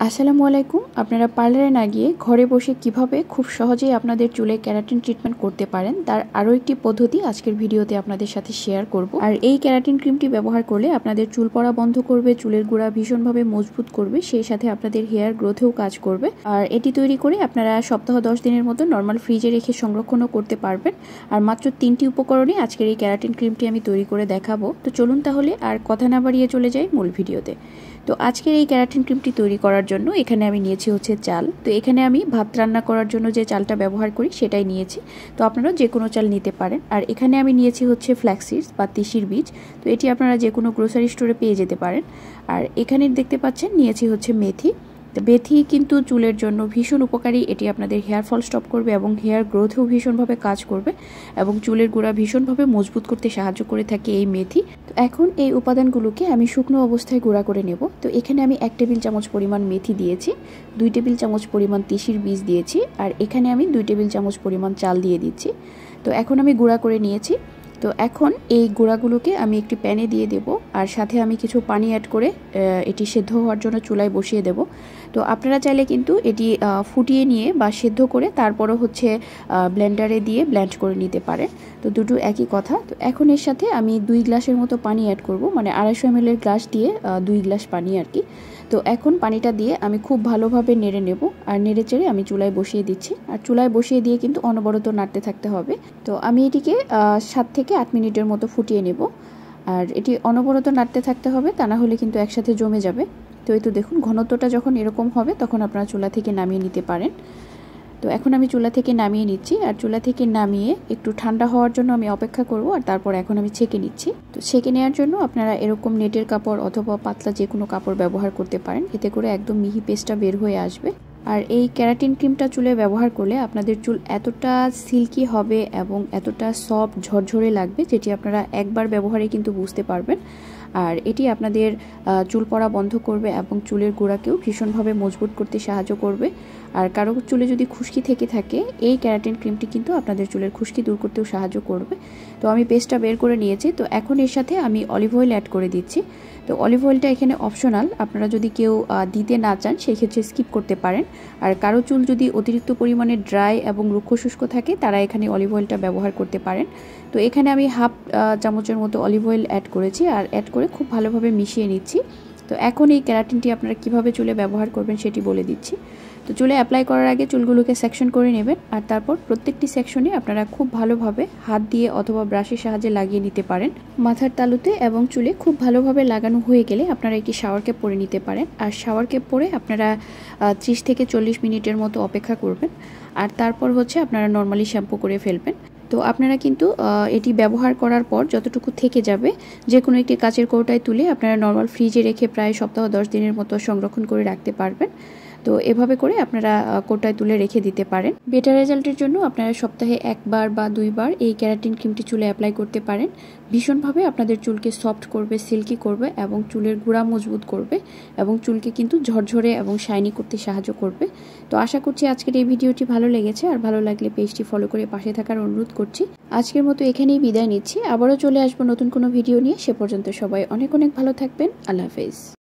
আসসালামু আলাইকুম। আপনারা পার্লারে না গিয়ে ঘরে বসে কিভাবে খুব সহজেই আপনাদের চুলে কেরাটিন ট্রিটমেন্ট করতে পারেন তার আরও একটি পদ্ধতি আজকের ভিডিওতে আপনাদের সাথে শেয়ার করব। আর এই কেরাটিন ক্রিমটি ব্যবহার করলে আপনাদের চুল পড়া বন্ধ করবে, চুলের গোড়া ভীষণভাবে মজবুত করবে, সেই সাথে আপনাদের হেয়ার গ্রোথেও কাজ করবে। আর এটি তৈরি করে আপনারা সপ্তাহ 10 দিনের মতো নর্মাল ফ্রিজে রেখে সংরক্ষণও করতে পারবেন। আর মাত্র 3টি উপকরণে আজকের এই কেরাটিন ক্রিমটি আমি তৈরি করে দেখাবো। তো চলুন তাহলে আর কথা না বাড়িয়ে চলে যাই মূল ভিডিওতে। তো আজকের এই কেরাটিন ক্রিমটি তৈরি করার জন্য এখানে আমি নিয়েছি হচ্ছে চাল। তো এখানে আমি ভাত রান্না করার জন্য যে চালটা ব্যবহার করি সেটাই নিয়েছি। তো আপনারা যে কোনো চাল নিতে পারেন। আর এখানে আমি নিয়েছি হচ্ছে ফ্ল্যাক্স সিডস বা তিসির বীজ। তো এটি আপনারা যে কোনো গ্রোসারি স্টোরে পেয়ে যেতে পারেন। আর এখানে দেখতে পাচ্ছেন নিয়েছি হচ্ছে মেথি। মেথি কিন্তু চুলের জন্য ভীষণ উপকারী। এটি আপনাদের হেয়ার ফল স্টপ করবে এবং হেয়ার গ্রোথেও ভীষণভাবে কাজ করবে এবং চুলের গোড়া ভীষণভাবে মজবুত করতে সাহায্য করে থাকে এই মেথি। তো এখন এই উপাদানগুলোকে আমি শুকনো অবস্থায় গুঁড়া করে নেব। তো এখানে আমি 1 টেবিল চামচ পরিমাণ মেথি দিয়েছি, 2 টেবিল চামচ পরিমাণ তিসির বীজ দিয়েছি, আর এখানে আমি 2 টেবিল চামচ পরিমাণ চাল দিয়ে দিচ্ছি। তো এখন আমি গুঁড়া করে নিয়েছি। তো এখন এই গুঁড়াগুলোকে আমি একটি প্যানে দিয়ে দেব, আর সাথে আমি কিছু পানি অ্যাড করে এটি সেদ্ধ হওয়ার জন্য চুলায় বসিয়ে দেব। তো আপনারা চাইলে কিন্তু এটি ফুটিয়ে নিয়ে বা সেদ্ধ করে তারপরও হচ্ছে ব্লেন্ডারে দিয়ে ব্লেন্ড করে নিতে পারেন। তো দুটো একই কথা। তো এখন এর সাথে আমি 2 গ্লাসের মতো পানি অ্যাড করব, মানে 250 ml এর গ্লাস দিয়ে 2 গ্লাস পানি আর কি। তো এখন পানিটা দিয়ে আমি খুব ভালোভাবে নেড়ে নেব, আর নেড়ে চেড়ে আমি চুলায় বসিয়ে দিচ্ছি। আর চুলায় বসিয়ে দিয়ে কিন্তু অনবরত নাড়তে থাকতে হবে। তো আমি এটিকে 7 থেকে 8 মিনিটের মতো ফুটিয়ে নেব। আর এটি অনবরত নাড়তে থাকতে হবে, তা না হলে কিন্তু একসাথে জমে যাবে। তো এই তো দেখুন, ঘনত্বটা যখন এরকম হবে তখন আপনারা চুলা থেকে নামিয়ে নিতে পারেন। তো এখন আমি চুলা থেকে নামিয়ে নিচ্ছি, আর চুলা থেকে নামিয়ে একটু ঠান্ডা হওয়ার জন্য আমি অপেক্ষা করব। আর তারপর এখন আমি ছেঁকে নিচ্ছি। তো ছেঁকে নেওয়ার জন্য আপনারা এরকম নেটের কাপড় অথবা পাতলা যে কোনো কাপড় ব্যবহার করতে পারেন, এতে করে একদম মিহি পেস্টটা বের হয়ে আসবে। আর এই কেরাটিন ক্রিমটা চুলে ব্যবহার করলে আপনাদের চুল এতটা সিল্কি হবে এবং এতটা সফট ঝরঝরে লাগবে, যেটি আপনারা একবার ব্যবহারে কিন্তু বুঝতে পারবেন। আর এটি আপনাদের চুল পড়া বন্ধ করবে এবং চুলের গোড়াকেও ভীষণভাবে মজবুত করতে সাহায্য করবে। আর কারো চুলে যদি খুশকি থেকে থাকে, এই কেরাটিন ক্রিমটি কিন্তু আপনাদের চুলের খুশকি দূর করতেও সাহায্য করবে। তো আমি পেস্টটা বের করে নিয়েছি। তো এখন এর সাথে আমি অলিভ অয়েল অ্যাড করে দিচ্ছি। তো অলিভ অয়েলটা এখানে অপশনাল, আপনারা যদি কেউ দিতে না চান সেই ক্ষেত্রে স্কিপ করতে পারেন। আর কারো চুল যদি অতিরিক্ত পরিমাণে ড্রাই এবং রুক্ষ শুষ্ক থাকে, তারা এখানে অলিভ অয়েলটা ব্যবহার করতে পারেন। তো এখানে আমি হাফ চামচের মতো অলিভ অয়েল অ্যাড করেছি, আর অ্যাড করে খুব ভালোভাবে মিশিয়ে নিচ্ছি। তো এখন এই কেরাটিনটি আপনারা কিভাবে চুলে ব্যবহার করবেন সেটি বলে দিচ্ছি। তো চুলে অ্যাপ্লাই করার আগে চুলগুলোকে সেকশন করে নেবেন, আর তারপর প্রত্যেকটি সেকশনে আপনারা খুব ভালোভাবে হাত দিয়ে অথবা ব্রাশের সাহায্যে লাগিয়ে নিতে পারেন মাথার তালুতে, এবং চুলে খুব ভালোভাবে লাগানো হয়ে গেলে আপনারা একটি শাওয়ার ক্যাপ পরে নিতে পারেন। আর শাওয়ার ক্যাপ পরে আপনারা 30 থেকে 40 মিনিটের মতো অপেক্ষা করবেন, আর তারপর হচ্ছে আপনারা নর্মালি শ্যাম্পু করে ফেলবেন। তো আপনারা কিন্তু এটি ব্যবহার করার পর যতটুকু থেকে যাবে যে কোনো একটি কাচের কৌটায় তুলে আপনারা নর্মাল ফ্রিজে রেখে প্রায় সপ্তাহ 10 দিনের মতো সংরক্ষণ করে রাখতে পারবেন। তো এভাবে করে আপনারা কৌটায় তুলে রেখে দিতে পারেন। বেটার রেজাল্টের জন্য আপনারা সপ্তাহে 1 বার বা 2 বার এই কেরাটিন ক্রিমটি চুলে অ্যাপ্লাই করতে পারেন। ভীষণভাবে আপনাদের চুলকে সফট করবে, সিল্কি করবে এবং চুলের গোড়া মজবুত করবে এবং চুলকে কিন্তু ঝরঝরে এবং শাইনি করতে সাহায্য করবে। তো আশা করছি আজকের এই ভিডিওটি ভালো লেগেছে, আর ভালো লাগলে পেজটি ফলো করে পাশে থাকার অনুরোধ করছি। আজকের মতো এখানেই বিদায় নিচ্ছি। আবারও চলে আসবো নতুন কোনো ভিডিও নিয়ে। সে পর্যন্ত সবাই অনেক অনেক ভালো থাকবেন। আল্লাহ হাফেজ।